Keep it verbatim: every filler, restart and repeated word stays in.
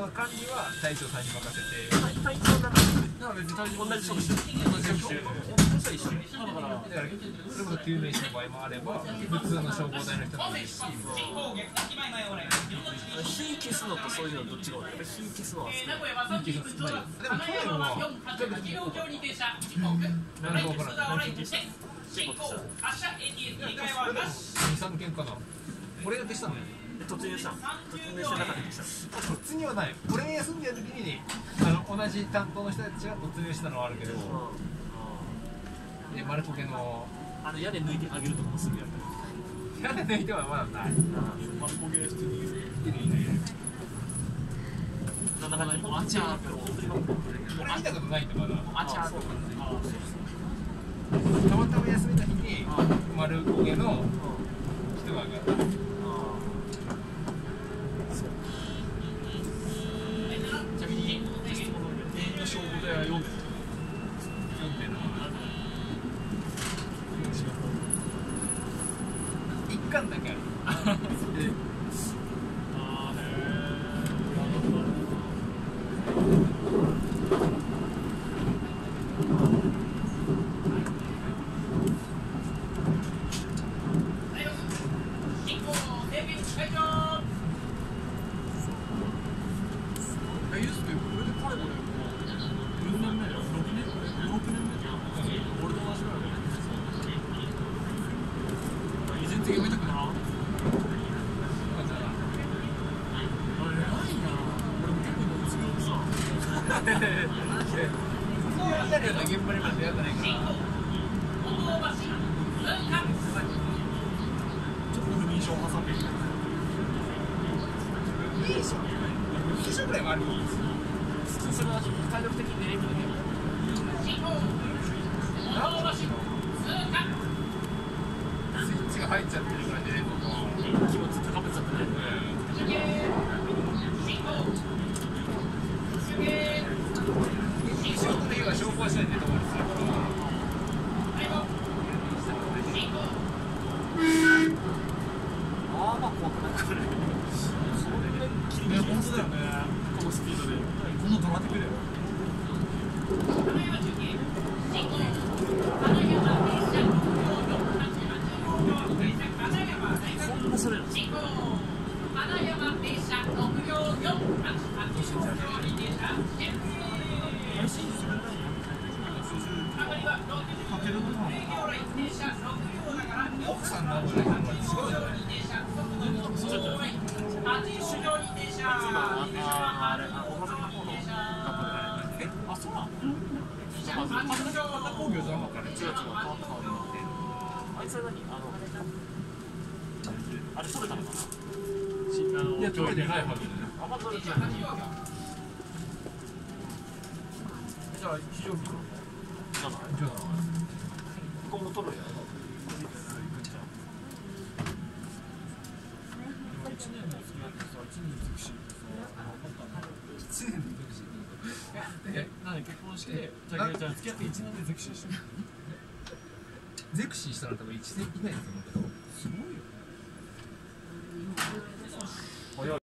の管理は隊長さんに任せて。 隊長なんか別に隊長同じ職種同じ職種。 そしたら一緒だからだからそれこそ救命士の場合もあれば普通の消防隊の人もいるし。 火消すのとそういうのどっちが多い？やっぱり火消すのは好き。 火消すの少ないです。でも去年はなるほど分からない。 何消した？結構消した。 二三件かな。俺が消したのよ。 突入したの？突入して中で消した。 突入はない。俺が休んでる時にあの同じ担当の人たちが突入したのはあるけど、で丸焦げのあの屋根抜いてあげるとかもすぐやる。 屋根抜いてはまだない。 丸焦げ普通にいるいるいる。だからもうあちゃーって俺見たことないんだまだ。 あちゃーって。 たまたま休みの日に丸焦げの人が上がった。 ちなみに消防隊は読んでる。 読んでるの。一巻だけある。入っちゃってるからね、 気持ち高めちゃってね。 仕事の日は消防車に出てもらってたから。 ああ、まあ怖くないこれ。それぐらい切り替え本当だよね。このスピードで。この止まってくれよ。そんなそれ。 奥さんの方がね、すごいよね。 そうちょっと。今あれあおばさんの方のえあそうなの。 工業じゃんかね。 違う違う変わった変わった。あいつは何あのあれ取れたのかな。あのいや取れてないはず。 あまだ取れてない。じゃあ非常勤じゃない。 じゃあ今後取るやろ。一年の付き合ってさ一年の尽くし一年の尽くし。 え、なんで結婚してじゃあじゃあ付き合って一年で尽くしでしょ。 ゼクシーしたら多分一年以内だと思うけど。 すごいよ。